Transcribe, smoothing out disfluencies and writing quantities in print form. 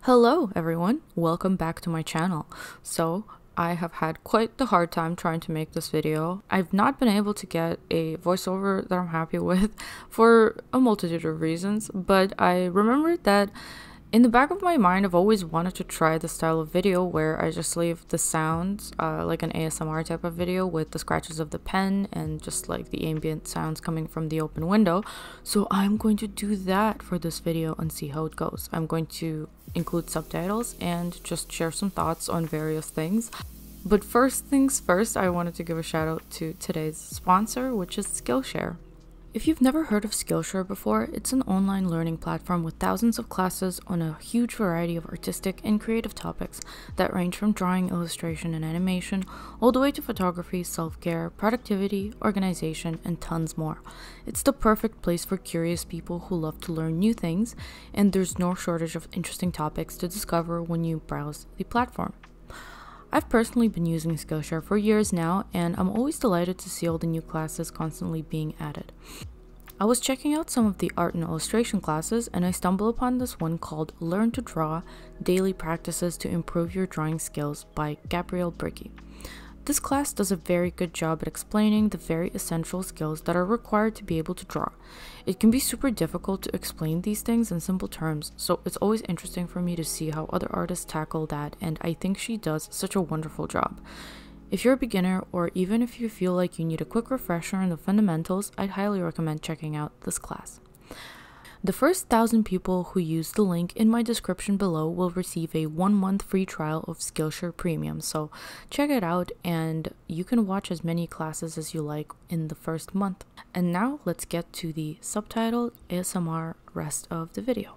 Hello everyone, welcome back to my channel. I have had quite the hard time trying to make this video. I've not been able to get a voiceover that I'm happy with for a multitude of reasons, but I remembered that in the back of my mind I've always wanted to try the style of video where I just leave the sounds, like an ASMR type of video with the scratches of the pen and just like the ambient sounds coming from the open window. So I'm going to do that for this video and see how it goes. I'm going to include subtitles and just share some thoughts on various things. But first things first, I wanted to give a shout out to today's sponsor, which is Skillshare. If you've never heard of Skillshare before, it's an online learning platform with thousands of classes on a huge variety of artistic and creative topics that range from drawing, illustration, and animation, all the way to photography, self-care, productivity, organization, and tons more. It's the perfect place for curious people who love to learn new things, and there's no shortage of interesting topics to discover when you browse the platform. I've personally been using Skillshare for years now, and I'm always delighted to see all the new classes constantly being added. I was checking out some of the art and illustration classes, and I stumbled upon this one called Learn to Draw: Daily Practices to Improve Your Drawing Skills by Gabrielle Bricchi. This class does a very good job at explaining the very essential skills that are required to be able to draw. It can be super difficult to explain these things in simple terms, so it's always interesting for me to see how other artists tackle that, and I think she does such a wonderful job. If you're a beginner, or even if you feel like you need a quick refresher on the fundamentals, I'd highly recommend checking out this class. The first 1,000 people who use the link in my description below will receive a 1-month free trial of Skillshare Premium, so check it out and you can watch as many classes as you like in the first month. And now let's get to the subtitled ASMR rest of the video.